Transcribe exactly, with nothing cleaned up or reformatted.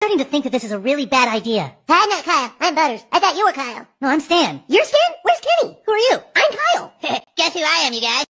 starting to think that this is a really bad idea. I'm not Kyle. I'm Butters. I thought you were Kyle. No, I'm Stan. You're Stan? Where's Kenny? Who are you? I'm Kyle. Guess who I am, you guys?